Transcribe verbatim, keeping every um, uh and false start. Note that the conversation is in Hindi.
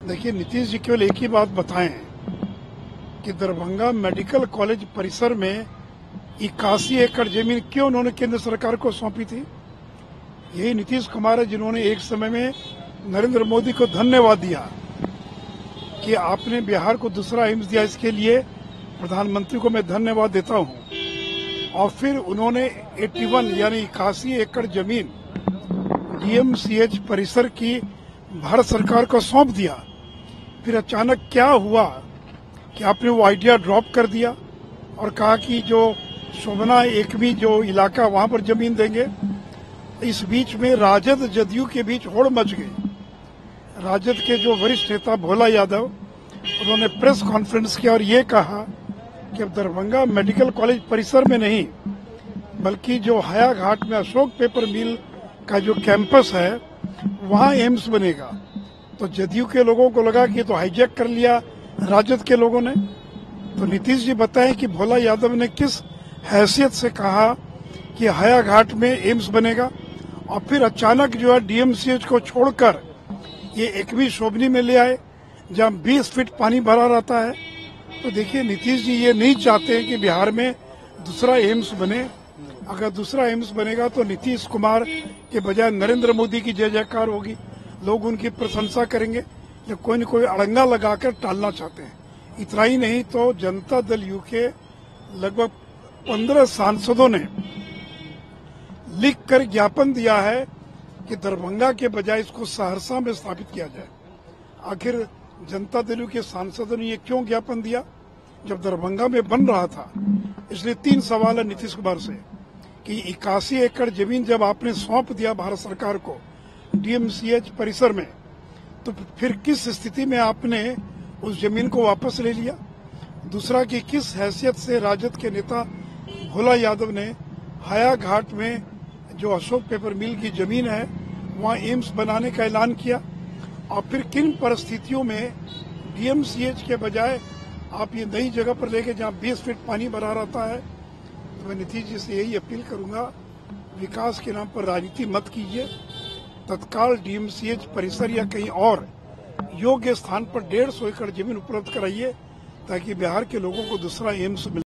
देखिए, नीतीश जी केवल एक ही बात बताएं कि दरभंगा मेडिकल कॉलेज परिसर में इक्यासी एकड़ जमीन क्यों उन्होंने केंद्र सरकार को सौंपी थी। यही नीतीश कुमार है जिन्होंने एक समय में नरेंद्र मोदी को धन्यवाद दिया कि आपने बिहार को दूसरा एम्स दिया, इसके लिए प्रधानमंत्री को मैं धन्यवाद देता हूं। और फिर उन्होंने इक्यासी यानी इक्यासी एकड़ जमीन डीएमसीएच परिसर की भारत सरकार को सौंप दिया। फिर अचानक क्या हुआ कि आपने वो आइडिया ड्रॉप कर दिया और कहा कि जो शोभना एकमी जो इलाका वहां पर जमीन देंगे। इस बीच में राजद जदयू के बीच होड़ मच गई। राजद के जो वरिष्ठ नेता भोला यादव, उन्होंने प्रेस कॉन्फ्रेंस किया और ये कहा कि अब दरभंगा मेडिकल कॉलेज परिसर में नहीं बल्कि जो हायाघाट में अशोक पेपर मिल का जो कैंपस है वहां एम्स बनेगा। तो जदयू के लोगों को लगा कि तो हाईजैक कर लिया राजद के लोगों ने। तो नीतीश जी बताएं कि भोला यादव ने किस हैसियत से कहा कि हायाघाट में एम्स बनेगा और फिर अचानक जो है डीएमसीएच को छोड़कर ये एकवी शोभनी में ले आए जहां बीस फीट पानी भरा रहता है। तो देखिए, नीतीश जी ये नहीं चाहते हैं कि बिहार में दूसरा एम्स बने। अगर दूसरा एम्स बनेगा तो नीतीश कुमार के बजाय नरेंद्र मोदी की जय जयकार होगी, लोग उनकी प्रशंसा करेंगे। या कोई न कोई अड़ंगा लगाकर टालना चाहते हैं। इतना ही नहीं तो जनता दल यू के लगभग पंद्रह सांसदों ने लिख कर ज्ञापन दिया है कि दरभंगा के बजाय इसको सहरसा में स्थापित किया जाए। आखिर जनता दल यू के सांसदों ने ये क्यों ज्ञापन दिया जब दरभंगा में बन रहा था। इसलिए तीन सवाल है नीतीश कुमार से कि इक्यासी एकड़ जमीन जब आपने सौंप दिया भारत सरकार को डीएमसीएच परिसर में, तो फिर किस स्थिति में आपने उस जमीन को वापस ले लिया। दूसरा कि किस हैसियत से राजद के नेता भोला यादव ने हायाघाट में जो अशोक पेपर मिल की जमीन है वहां एम्स बनाने का ऐलान किया। और फिर किन परिस्थितियों में डीएमसीएच के बजाय आप ये नई जगह पर लेके जहां बीस फीट पानी भरा रहता है। तो मैं नीतीश जी से यही अपील करूंगा, विकास के नाम पर राजनीति मत कीजिए। तत्काल डीएमसीएच परिसर या कहीं और योग्य स्थान पर डेढ़ सौ एकड़ जमीन उपलब्ध कराइए ताकि बिहार के लोगों को दूसरा एम्स मिले।